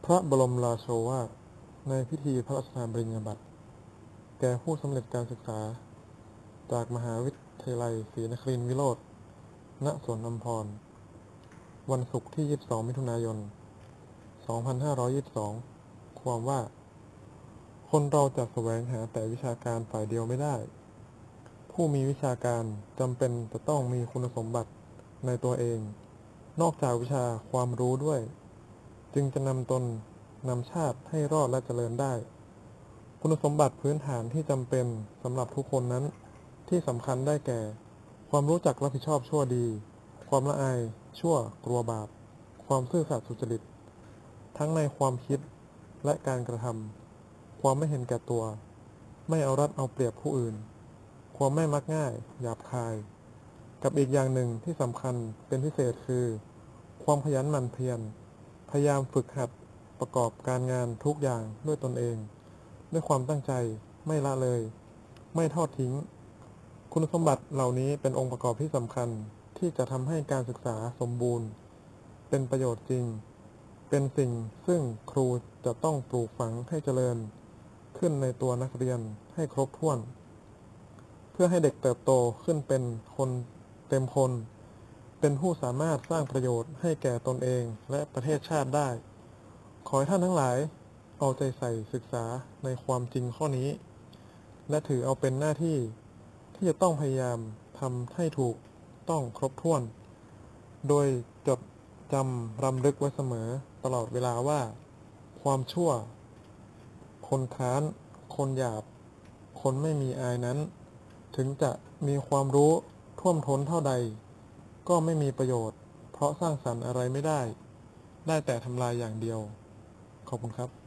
พระบรมราโชวาทในพิธีพระราชทานปริญญาบัตรแก่ผู้สำเร็จการศึกษาจากมหาวิทยาลัยศรีนครินทรวิโรจน์ ณ สวนอัมพร วันศุกร์ที่ 22 มิถุนายน 2522 ความว่า คนเราจะแสวงหาแต่วิชาการฝ่ายเดียวไม่ได้ ผู้มีวิชาการจำเป็นจะต้องมีคุณสมบัติในตัวเอง นอกจากวิชาความรู้ด้วย จึงจะนำตนนำชาติให้รอดและเจริญได้ คุณสมบัติพื้นฐานที่จำเป็นสำหรับทุกคนนั้นที่สำคัญได้แก่ ความรู้จักรับผิดชอบชั่วดี ความละอายชั่วกลัวบาป ความซื่อสัตย์สุจริต ทั้งในความคิดและการกระทำ ความไม่เห็นแก่ตัว ไม่เอารัดเอาเปรียบผู้อื่น ความไม่มักง่ายหยาบคาย กับอีกอย่างหนึ่งที่สำคัญเป็นพิเศษคือ ความขยันหมั่นเพียร พยายามฝึกหัดประกอบการงานทุกอย่างด้วยตนเอง ด้วยความตั้งใจไม่ละเลย ไม่ทอดทิ้ง คุณสมบัติเหล่านี้เป็นองค์ประกอบที่สำคัญที่จะทำให้การศึกษาสมบูรณ์ เป็นประโยชน์จริง เป็นสิ่งซึ่งครูจะต้องปลูกฝังให้เจริญขึ้นในตัวนักเรียนให้ครบถ้วน เพื่อให้เด็กเติบโตขึ้นเป็นคนเต็มคน เป็นผู้สามารถสร้างประโยชน์ให้แก่ตนเองและประเทศชาติได้ ขอให้ท่านทั้งหลายเอาใจใส่ศึกษาในความจริงข้อนี้ และถือเอาเป็นหน้าที่ที่จะต้องพยายามทำให้ถูกต้องครบถ้วน โดยจดจำรำลึกไว้เสมอตลอดเวลาว่า ความชั่ว คนค้าน คนหยาบ คนไม่มีอายนั้น ถึงจะมีความรู้ท่วมท้นเท่าใด ก็ไม่มีประโยชน์ เพราะสร้างสรรค์อะไรไม่ได้ ได้แต่ทำลายอย่างเดียว ขอบคุณครับ